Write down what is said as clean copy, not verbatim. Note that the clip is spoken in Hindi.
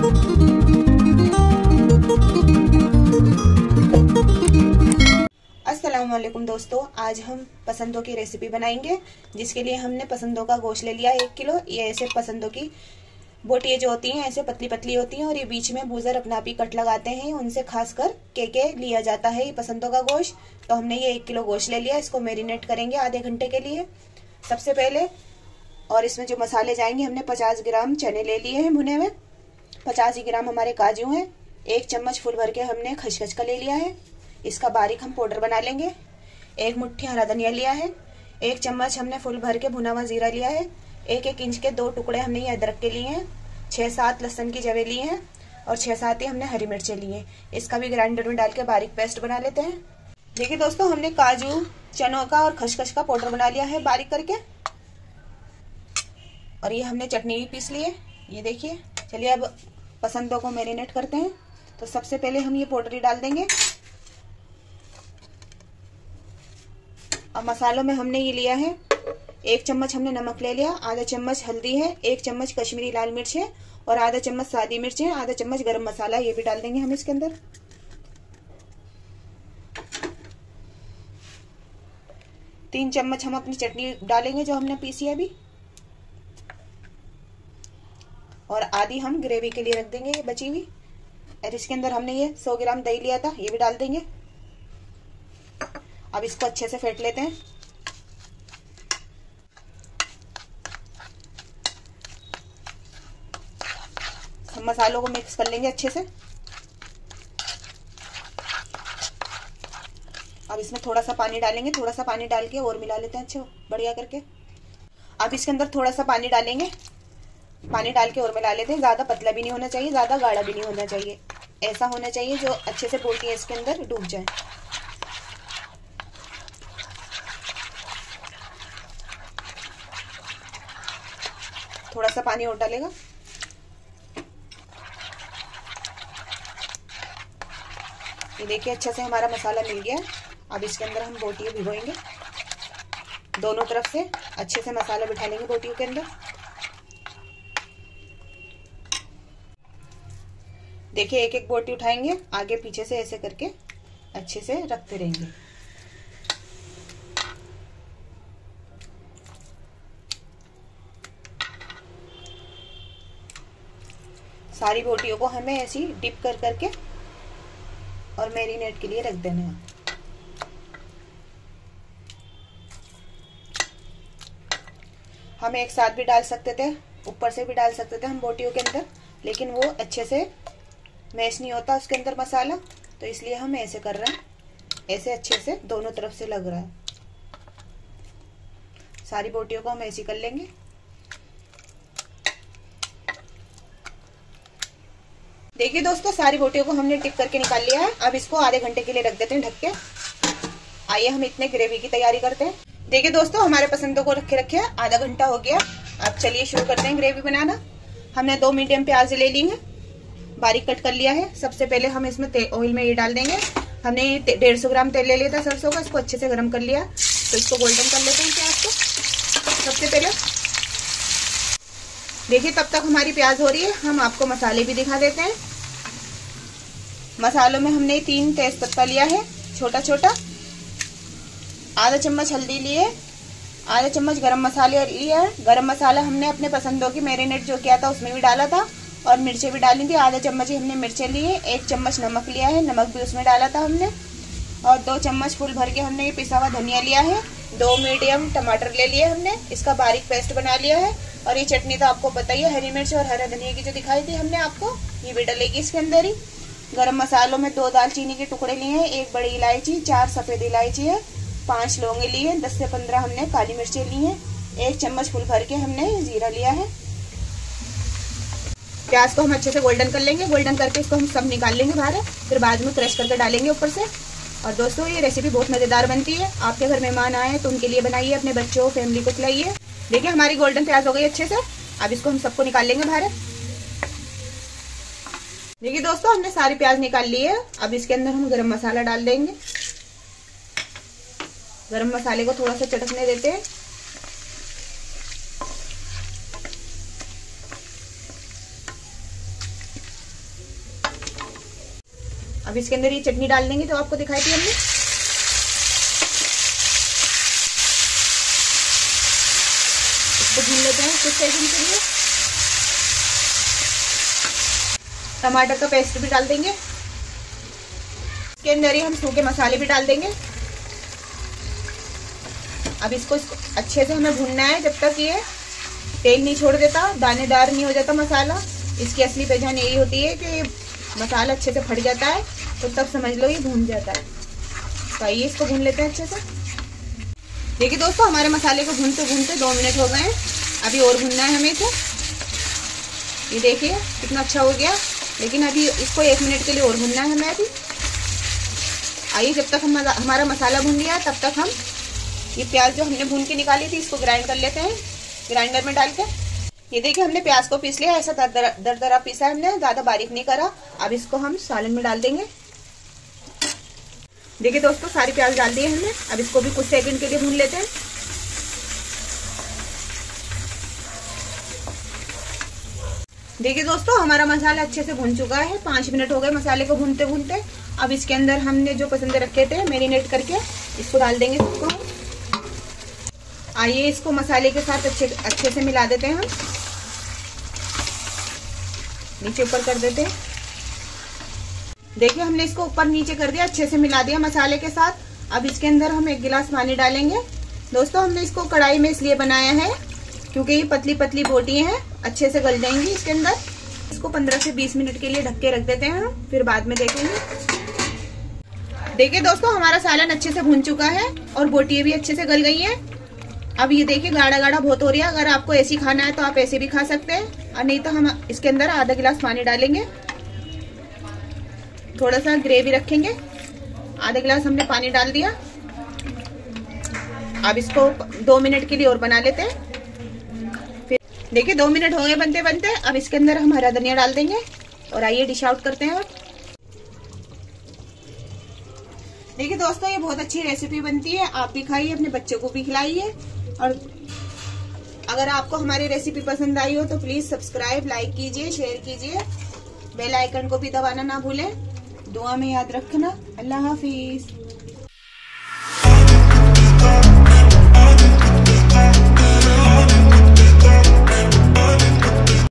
अस्सलामुअलैकुम दोस्तों, आज हम पसंदों की रेसिपी बनाएंगे। जिसके लिए हमने पसंदों का गोश्त ले लिया 1 किलो। ये ऐसे पसंदों की बोटियाँ जो होती हैं ऐसे पतली पतली होती हैं और ये बीच में बूजर अपना भी कट लगाते हैं, उनसे खास कर के लिया जाता है ये पसंदों का गोश्त। तो हमने ये 1 किलो गोश्त ले लिया, इसको मैरिनेट करेंगे आधे घंटे के लिए सबसे पहले। और इसमें जो मसाले जाएंगे, हमने 50 ग्राम चने ले लिए हैं भुने हुए, 50 ग्राम हमारे काजू हैं, 1 चम्मच फुल भर के हमने खसखस का ले लिया है, इसका बारीक हम पाउडर बना लेंगे। 1 मुट्ठी हरा धनिया लिया है, 1 चम्मच हमने फुल भर के भुना हुआ जीरा लिया है, 1-1 इंच के 2 टुकड़े हमने ये अदरक के लिए हैं, 6-7 लहसुन की जवे लिए हैं और 6-7 ही हमने हरी मिर्चें लिए हैं। इसका भी ग्राइंडर में डाल के बारीक पेस्ट बना लेते हैं। देखिए दोस्तों, हमने काजू चनों का और खसखस का पाउडर बना लिया है बारीक करके, और ये हमने चटनी भी पीस ली है, ये देखिए। चलिए अब पसंदों को मैरिनेट करते हैं। तो सबसे पहले हम ये पाउडर डाल देंगे। अब मसालों में हमने ये लिया है 1 चम्मच हमने नमक ले लिया, आधा चम्मच हल्दी है, 1 चम्मच कश्मीरी लाल मिर्च है और आधा चम्मच सादी मिर्च है, आधा चम्मच गरम मसाला, ये भी डाल देंगे हम इसके अंदर। 3 चम्मच हम अपनी चटनी डालेंगे जो हमने पीसी है अभी, और आधी हम ग्रेवी के लिए रख देंगे ये बची हुई। और इसके अंदर हमने ये 100 ग्राम दही लिया था, ये भी डाल देंगे। अब इसको अच्छे से फेंट लेते हैं। सब मसालों को मिक्स कर लेंगे अच्छे से। अब इसमें थोड़ा सा पानी डालेंगे, थोड़ा सा पानी डाल के और मिला लेते हैं अच्छे बढ़िया करके। अब इसके अंदर थोड़ा सा पानी डालेंगे, पानी डाल के और मिला लेते हैं। ज्यादा पतला भी नहीं होना चाहिए, ज्यादा गाढ़ा भी नहीं होना चाहिए, ऐसा होना चाहिए जो अच्छे से बोटी इसके अंदर डूब जाए। थोड़ा सा पानी और डालेगा। ये देखिए अच्छे से हमारा मसाला मिल गया है। अब इसके अंदर हम बोटियां भिगोएंगे, दोनों तरफ से अच्छे से मसाला बिठा लेंगे बोटियों के अंदर। देखिए एक एक बोटी उठाएंगे, आगे पीछे से ऐसे करके अच्छे से रखते रहेंगे। सारी बोटियों को हमें ऐसी डिप कर करके और मैरिनेट के लिए रख देना है। हम एक साथ भी डाल सकते थे, ऊपर से भी डाल सकते थे हम बोटियों के अंदर, लेकिन वो अच्छे से मैश नहीं होता उसके अंदर मसाला, तो इसलिए हम ऐसे कर रहे हैं। ऐसे अच्छे से दोनों तरफ से लग रहा है। सारी बोटियों को हम ऐसे कर लेंगे। देखिए दोस्तों, सारी बोटियों को हमने टिक करके निकाल लिया है। अब इसको आधे घंटे के लिए रख देते हैं ढक के। आइए हम इतने ग्रेवी की तैयारी करते हैं। देखिए दोस्तों, हमारे पसंदों को रखे आधा घंटा हो गया। अब चलिए शुरू करते हैं ग्रेवी बनाना। हमने 2 मीडियम प्याज ले ली है, बारीक कट कर लिया है। सबसे पहले हम इसमें ऑयल में ये डाल देंगे। हमने 150 ग्राम तेल ले लिया था सरसों का, इसको अच्छे से गर्म कर लिया। तो इसको गोल्डन कर लेते हैं प्याज को सबसे पहले। देखिए तब तक हमारी प्याज हो रही है, हम आपको मसाले भी दिखा देते हैं। मसालों में हमने 3 तेज पत्ता लिया है छोटा छोटा, आधा चम्मच हल्दी लिए, आधा चम्मच गरम मसाले लिया है। गरम मसाला हमने अपने पसंदों की मैरिनेट जो किया था उसमें भी डाला था, और मिर्चें भी डाली थी। आधा चम्मच ही हमने मिर्चें लिए, 1 चम्मच नमक लिया है, नमक भी उसमें डाला था हमने, और 2 चम्मच फुल भर के हमने ये पिसा हुआ धनिया लिया है। 2 मीडियम टमाटर ले लिए हमने, इसका बारीक पेस्ट बना लिया है। और ये चटनी तो आपको पता ही है, हरी मिर्च और हरा धनिया की जो दिखाई थी हमने आपको, ये भी डलेगी इसके अंदर ही। गरम मसालों में 2 दालचीनी के टुकड़े लिए हैं, 1 बड़ी इलायची, 4 सफेद इलायची है, 5 लौंगे लिए, 10 से 15 हमने काली मिर्चें ली हैं, 1 चम्मच फुल भर के हमने जीरा लिया है। प्याज को हम अच्छे से गोल्डन कर लेंगे, गोल्डन करके इसको हम सब निकाल लेंगे बाहर, फिर बाद में क्रश करके डालेंगे ऊपर से। और दोस्तों ये रेसिपी बहुत मजेदार बनती है, आपके घर मेहमान आए तो उनके लिए बनाइए, अपने बच्चों फैमिली को खिलाइए। देखिए हमारी गोल्डन प्याज हो गई अच्छे से। अब इसको हम सबको निकाल लेंगे बाहर। देखिए दोस्तों, हमने सारी प्याज निकाल ली है। अब इसके अंदर हम गरम मसाला डाल देंगे। गरम मसाले को थोड़ा सा चटकने देते हैं। अब इसके अंदर ये चटनी डाल देंगे जो आपको दिखाई थी हमने। इसको भून लेते हैं कुछ सेकंड के लिए। टमाटर का पेस्ट भी डाल देंगे। इसके अंदर ही हम सूखे मसाले भी डाल देंगे। अब इसको अच्छे से हमें भूनना है जब तक ये तेल नहीं छोड़ देता, दानेदार नहीं हो जाता मसाला। इसकी असली पहचान यही होती है कि मसाला अच्छे से फट जाता है, तो तब समझ लो ये भून जाता है। तो आइए इसको भून लेते हैं अच्छे से। देखिए दोस्तों, हमारे मसाले को भूनते भूनते 2 मिनट हो गए हैं। अभी और भूनना है हमें इसे। ये देखिए कितना अच्छा हो गया, लेकिन अभी इसको 1 मिनट के लिए और भूनना है हमें अभी। आइए जब तक हमारा मसाला भून गया तब तक हम ये प्याज जो हमने भून के निकाली थी इसको ग्राइंड कर लेते हैं ग्राइंडर में डाल के। ये देखिए हमने प्याज को पीस लिया, ऐसा दरदरा पीसा है हमने, ज्यादा बारीक नहीं करा। अब इसको हम सालन में डाल देंगे। देखिए दोस्तों, सारी प्याज डाल दिए हमने। अब इसको भी कुछ सेकंड के लिए भून लेते हैं। देखिए दोस्तों, हमारा मसाला अच्छे से भून चुका है। 5 मिनट हो गए मसाले को भूनते भूनते। अब इसके अंदर हमने जो पसंदे रखे थे मैरिनेट करके, इसको डाल देंगे इसको। आइए इसको मसाले के साथ अच्छे से मिला देते हैं हम। नीचे ऊपर कर देते हैं। देखिए हमने इसको ऊपर नीचे कर दिया, अच्छे से मिला दिया मसाले के साथ। अब इसके अंदर हम 1 गिलास पानी डालेंगे। दोस्तों, हमने इसको कढ़ाई में इसलिए बनाया है क्योंकि ये पतली पतली बोटियां हैं, अच्छे से गल जाएंगी इसके अंदर। इसको 15 से 20 मिनट के लिए ढक के रख देते हैं हम, फिर बाद में देखेंगे। देखिए दोस्तों, हमारा सालन अच्छे से भून चुका है और बोटियां भी अच्छे से गल गई हैं। अब ये देखिए गाढ़ा गाढ़ा बहुत हो रही है। अगर आपको ऐसी खाना है तो आप ऐसे भी खा सकते हैं, और नहीं तो हम इसके अंदर आधा गिलास पानी डालेंगे। थोड़ा सा ग्रेवी रखेंगे। आधा गिलास हमने पानी डाल दिया। अब इसको 2 मिनट के लिए और बना लेते हैं। फिर देखिए 2 मिनट हो गए बनते बनते। अब इसके अंदर हम हरा धनिया डाल देंगे और आइए डिश आउट करते हैं। देखिए दोस्तों, ये बहुत अच्छी रेसिपी बनती है। आप भी खाइए, अपने बच्चों को भी खिलाइए। और अगर आपको हमारी रेसिपी पसंद आई हो तो प्लीज सब्सक्राइब, लाइक कीजिए, शेयर कीजिए। बेल आइकन को भी दबाना ना भूलें। दुआ में याद रखना। अल्लाह हाफिज।